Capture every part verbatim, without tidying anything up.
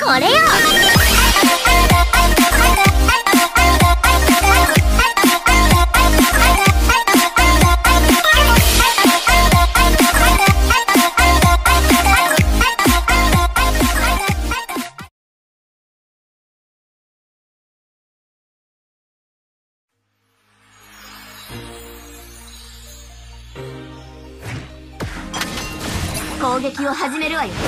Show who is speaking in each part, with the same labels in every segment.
Speaker 1: これよ。攻撃を始めるわよ。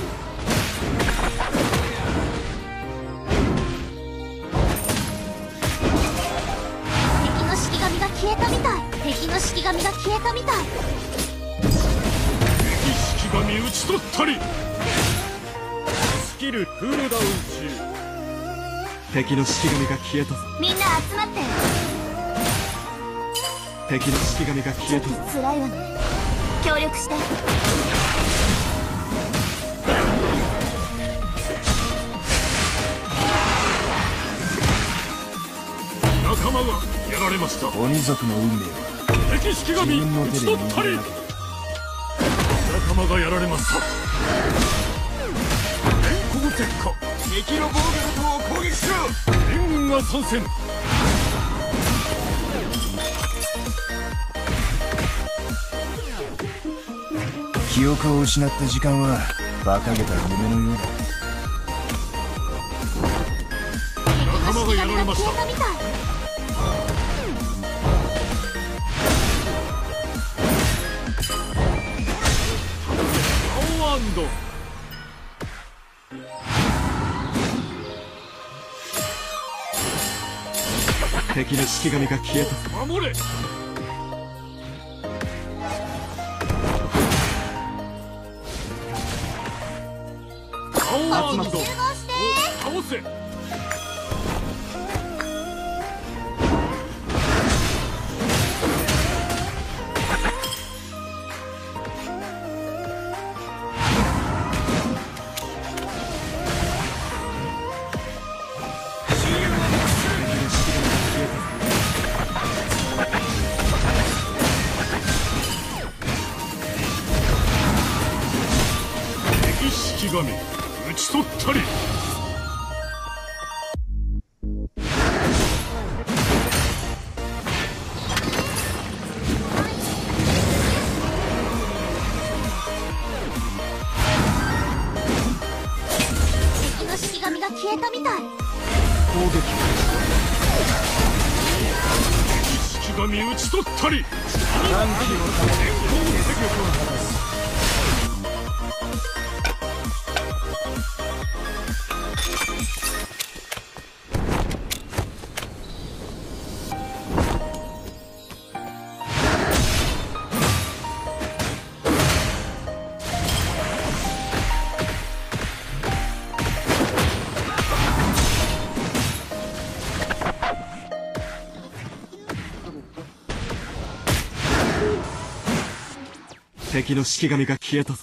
Speaker 1: 敵の式神が消えたみたい。敵の式神が消えたみたい。
Speaker 2: 敵式神討ち取ったり。スキルクールダウン中。
Speaker 3: 敵の式神が消えたぞ。
Speaker 1: みんな集まって。
Speaker 3: 敵の式神が消えたぞ。
Speaker 1: 辛いわね。協力して。
Speaker 2: 仲間がやられました。
Speaker 4: 鬼族の運命は
Speaker 2: 敵式神討ち取ったり。仲間がやられました。電光石火。敵の防御力を攻撃しろ。援軍が参戦。
Speaker 4: 記憶を失った時間は馬鹿げた夢のようだ。
Speaker 2: 仲間がやられました。青アンド。
Speaker 3: 敵の式神が消えた。
Speaker 2: 守れ。
Speaker 1: 集まって。
Speaker 2: 倒せ。敵式神討ち取ったり。
Speaker 1: 敵の式神が消えたみたい。
Speaker 3: 攻撃。
Speaker 2: 敵式神討ち取ったり。
Speaker 4: 歓喜のために敵力を離す。
Speaker 3: 敵の式神が消えたぞ。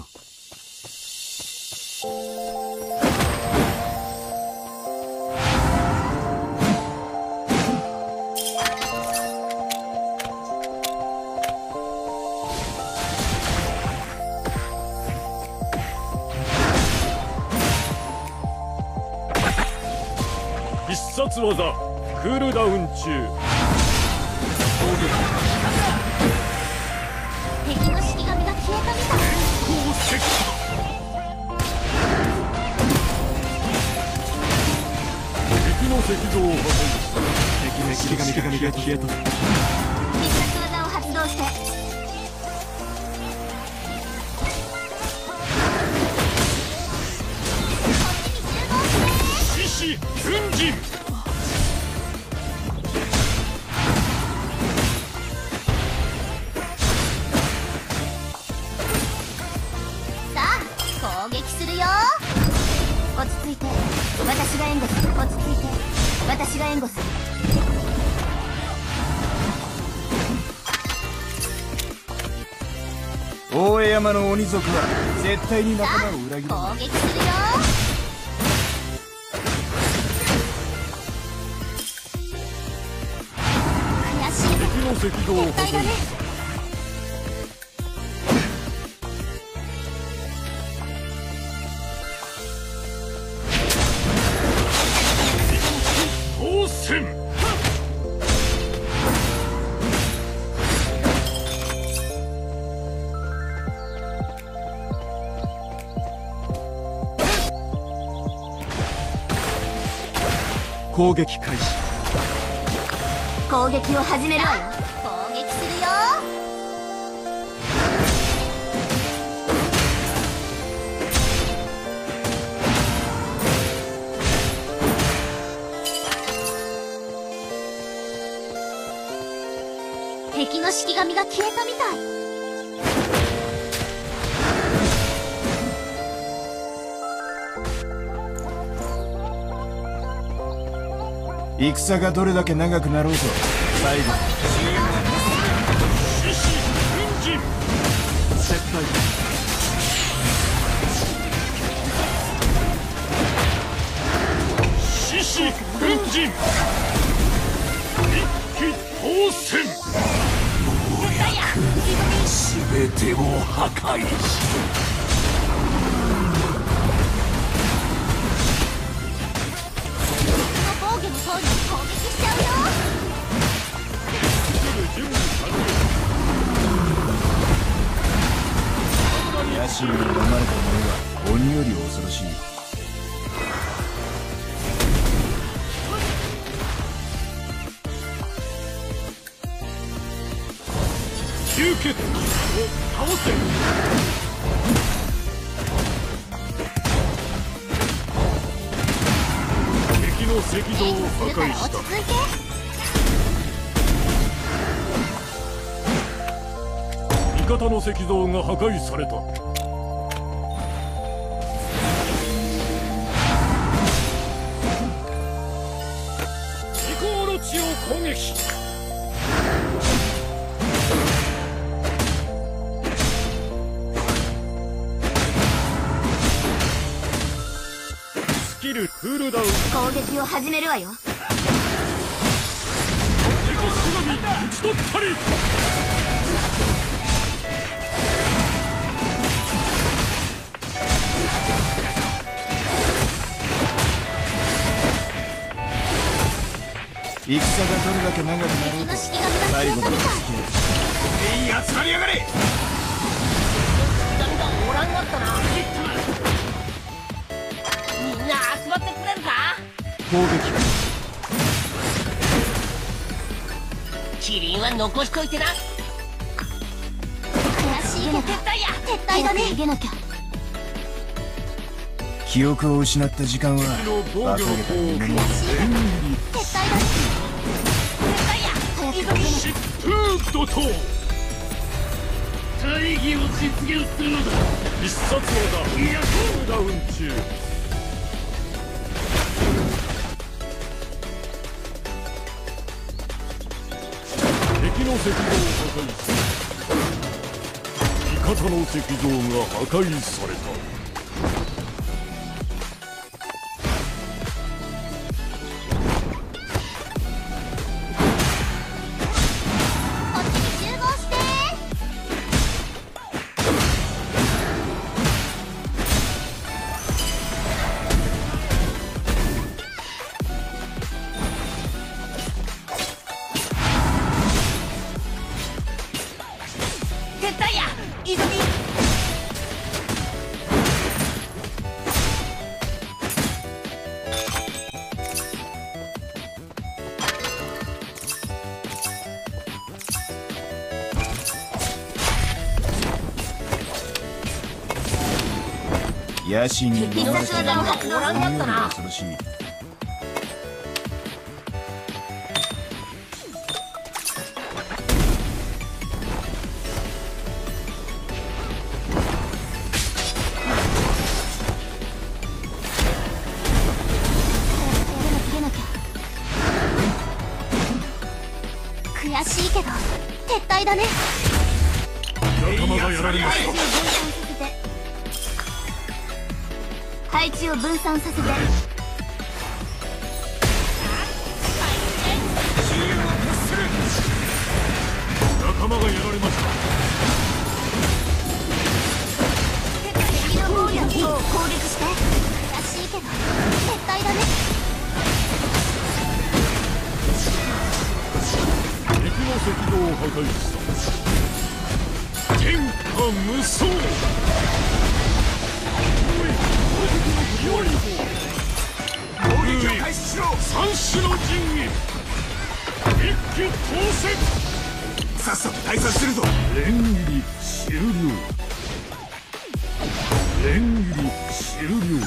Speaker 2: 必殺技クールダウン中。
Speaker 1: 敵の式神が消えたみたい。
Speaker 2: 光石火。敵の石像を破壊。
Speaker 3: 敵の式神が消えたぞ。
Speaker 1: 必殺技を発動して。
Speaker 2: 獅子奮陣。
Speaker 1: さあ攻撃するよ。落ち着いて。私が援護する。落ち着いて。私が援護する。
Speaker 4: 大江山の鬼族は絶対に仲間を裏切らない。
Speaker 1: 攻撃するよ。悔しい。
Speaker 2: 敵の石像を破壊。
Speaker 1: 絶対だね。
Speaker 2: 戦。
Speaker 3: 攻撃開始。
Speaker 1: 攻撃を始めるわよ。攻撃するよ。敵の式神が消えたみたい。
Speaker 4: 戦がどれだけ長くなろうと最後
Speaker 2: 獅子奮陣。
Speaker 3: 絶対
Speaker 2: 獅子奮陣。一騎当選。全てを破壊し、
Speaker 1: 防御の通りに攻撃しちゃうよ。
Speaker 4: 野心に飲まれた者は鬼より恐ろしい。
Speaker 2: 吸血鬼を倒せ。敵の赤道を破壊した。
Speaker 1: 落ち着いて。
Speaker 2: 味方の石像が破壊された。至高の地を攻撃。スキルクールダウン。
Speaker 1: 攻撃を始めるわよ。
Speaker 2: 敵神討ち取ったり。
Speaker 4: 戦がどれだけ長くなろうと
Speaker 1: 敵の式神が消えたみたい。
Speaker 2: 全員集まりやがれ。
Speaker 5: 神がおらんかったな。みんな集まってくれるか。
Speaker 3: 攻撃
Speaker 5: キリンは残しといてな。
Speaker 1: 悔しいけど撤退や。撤退だね。逃げなきゃ。
Speaker 4: 記憶を失った時間は
Speaker 2: 防御の
Speaker 4: 馬鹿げた夢の
Speaker 1: 撤退だね。早く逃げなきゃ。
Speaker 2: 疾風怒涛。大義を実現するのだ。必殺技クールダウン中。敵の石像を破壊し、味方の石像が破壊された。
Speaker 1: こっちに集合して。
Speaker 5: 撤退や。急ぎ。
Speaker 4: 野心に飲まれた者は
Speaker 5: 必殺技がおらんかったな。
Speaker 4: 恐ろしい。
Speaker 1: 逃げなきゃ。悔しいけど撤退だね。
Speaker 2: 仲間がやられまし
Speaker 1: 配置を分散させて。配置を分散させて。
Speaker 2: 仲間がやられました。
Speaker 1: 敵の防御を攻撃して。悔しいけど撤退だね。
Speaker 2: 道を破壊した天下無双。攻撃を開始しろ。三種の神器一気当選。さっさと退散するぞ。連切り終了。連切り終了。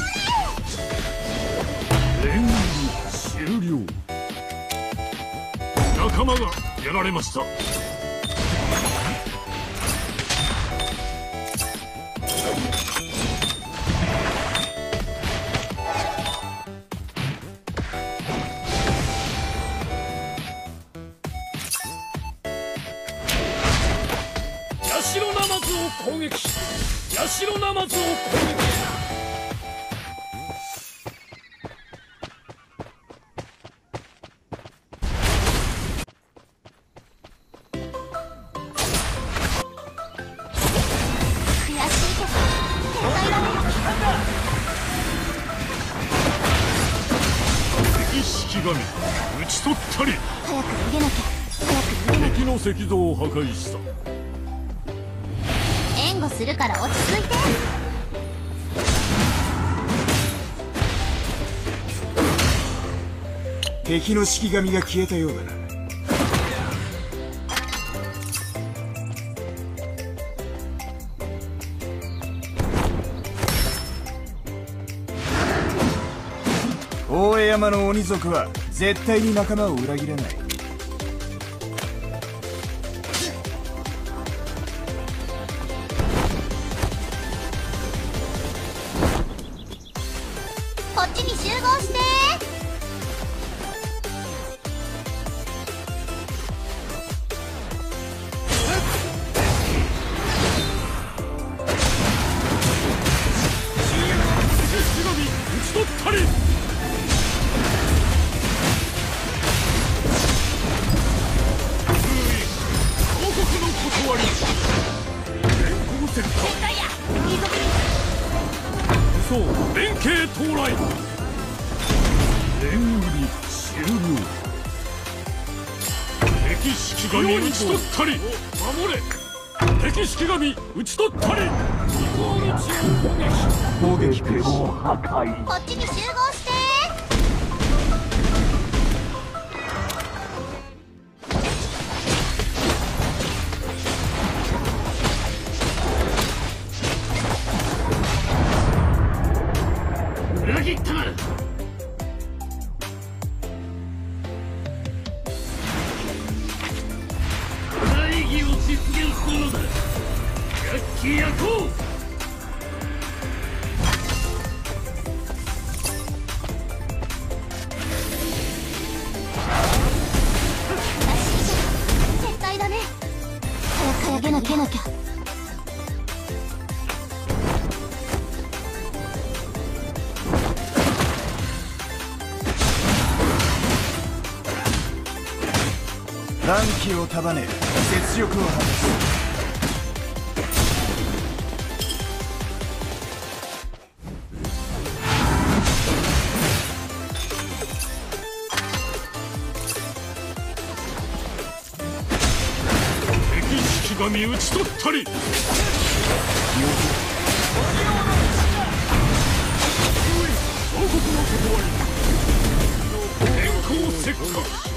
Speaker 2: 連切り終了。仲間がやられました。社ナマズを攻撃。社ナマズを攻撃。討ち取ったり。
Speaker 1: 早く逃げなきゃ。早く逃げなきゃ。
Speaker 2: 敵の石像を破壊した。
Speaker 1: 援護するから落ち着いて。
Speaker 4: 敵の式神が消えたようだな。大江山の鬼族は絶対に仲間を裏切らない。
Speaker 1: こっちに集合して。
Speaker 2: 敵神討ち取ったり。そう連携到来。連切り終了。敵式神討ち取ったり。守れ。敵式神討ち取ったり。
Speaker 3: 攻撃開始。破壊。
Speaker 1: こっちに集合して。
Speaker 2: 裏切ったな。大義を実現するのだ。焼き焼こう。
Speaker 1: 絶対だね。早く逃げなきゃなきゃ。
Speaker 4: 乱気を束ね雪辱を果たす。
Speaker 2: 敵式神討ち取ったり。王国の断り。電光石火。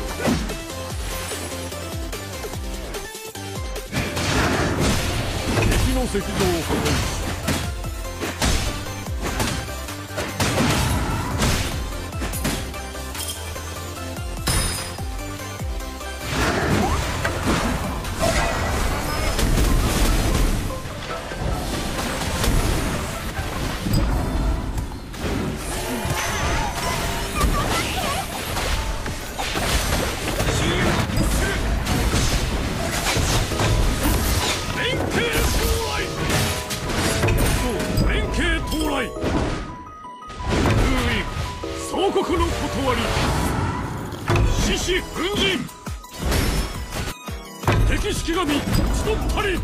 Speaker 2: 敵の石像を破壊した。総国の断り。獅子奮陣。敵式神討ち取ったり。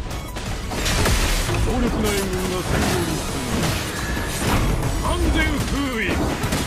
Speaker 2: 強力な援軍が戦場に進む。安全封印。